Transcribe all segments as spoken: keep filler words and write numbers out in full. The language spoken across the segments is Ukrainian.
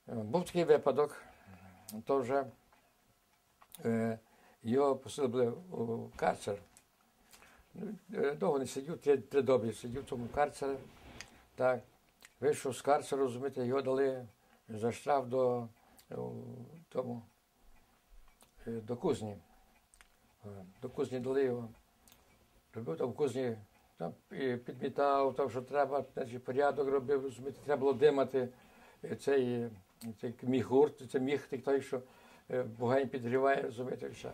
Був такий випадок, то вже е, його посадили у карцер. Довго не сидів, три, три доби сидів в тому карцері. Так. Вийшов з карцеру, розумієте, його дали за штраф до, тому, до кузні. До кузні дали його. Робив там в кузні, там підмітав, там, що треба, значить, порядок робив, розумієте, треба було димати цей, цей міхур, це міх той, що вогонь підгріває, розумієте, все.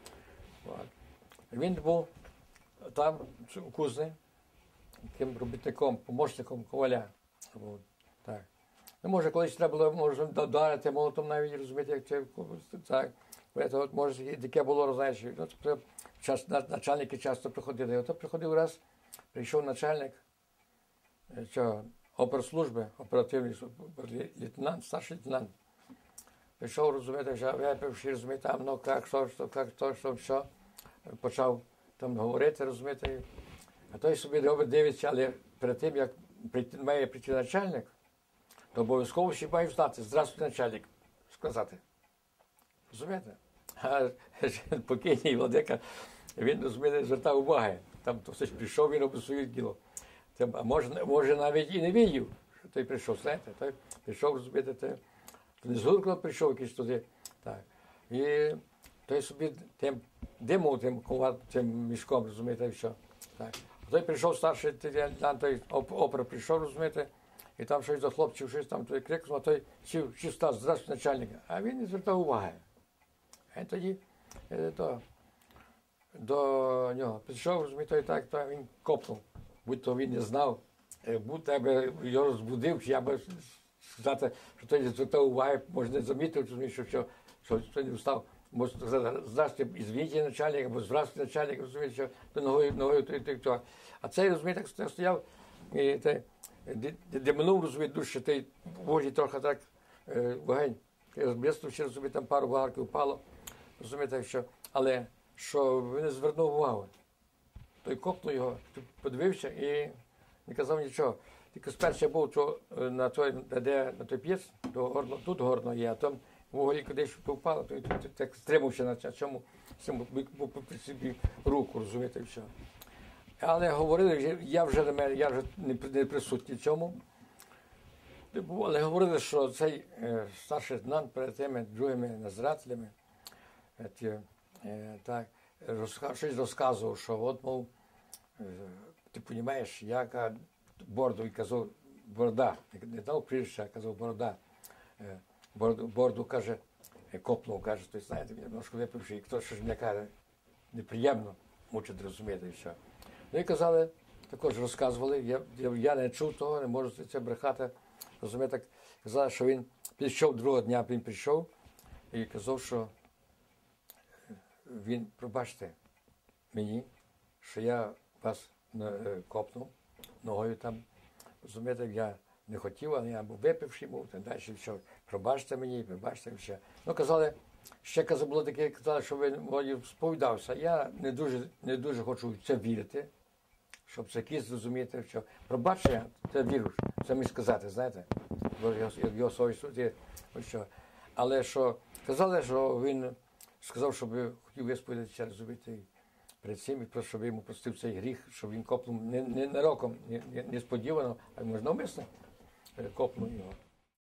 Він був там, у кузні, таким робітником, помощником коваля. Так. Ну, може, колись треба було, може, додати молотом навіть, розумієте, як це, так. От, може, таке було, знаєш, ну, час, начальники часто приходили. Ото приходив раз, прийшов начальник цього, оперслужби, оперативний лейтенант, старший лейтенант. Прийшов, розумієте, вже випивши, розумієте, там, ну, як, що, що, як, то, що, що. Почав там говорити, розумієте. А той собі дивиться, але перед тим, як має прийти начальник, то обов'язково ще має знати, здравствуйте, начальник, сказати. Розумієте? А покійний владика, він, розумієте, звертав уваги. Там то хтось прийшов, він робив своє діло. А може, може навіть і не видів, що той прийшов, знаєте, той прийшов, розумієте, той, то не з гурком прийшов якийсь туди. Так. І той собі тим димав, тим, тим мішком, розумієте, і все. Так. А той прийшов старший лейтенант, той опер прийшов, розумієте, і там щось до хлопців, щось там той крикнув, а той сів, сів став, здравствуйте, начальник. А він не звертав уваги. А тоді до, до нього прийшов, розумієте, і так, то він копнув. Будь-то він не знав, будь-то я би його розбудив, чи я би сказати, що той не звертав уваги, може не замітив, що, що, що, що не встав. Може сказати, здравствуйте, ізвініть, начальник, або здравствуйте, начальник, розумієте, що то ногою, ногою, то, то, то. А цей, розумієте, так стояв, і демонув, розумієте, дужче, той вогні трохи так, вогонь, розблиснув, ще, розумієте, там пару вагарків впало, розумієте, що, але, що він не звернув увагу. Той копнув його, подивився і не казав нічого. Тільки спершу був то, на той, де, на той п'єц, тут горно є, а там вуголі кудись впало, то так стримався на цьому, по собі руку, розумієте, і все. Але говорили, я вже не, я вже не присутній в цьому, але говорили, що цей е, старший лейтенант перед тими другими надзирателями, е, е, так, розка, щось розказував, що от, мов, е, ти розумієш, я борду, і казав, борода, не дав прізвище, а казав борода. Е, Борду, борду, каже, копнув, каже, то знаєте, немножко випивши, і хтось щось мені каже, неприємно, мучить розуміти і все. Ну і казали, також розказували, я, я, я не чув того, не можу це брехати, розумієте, так, казали, що він підійшов другого дня, він прийшов і казав, що він, пробачте мені, що я вас копнув ногою там, розумієте, я не хотів, але я був випивший, був, так далі, все. Пробачте мені, пробачте, все. Ну, казали, ще казали, було таке, казали, що він сповідався. Я не дуже, не дуже хочу в це вірити, щоб це якісь зрозуміти, що пробачення, це віру, це мені сказати, знаєте, бо його, його совість, що. Але що, казали, що він сказав, щоб хотів висповідатися, розуміти, перед цим, і щоб йому простив цей гріх, щоб він копнув не, не нароком, не, не, несподівано, а можна навмисно копнув його.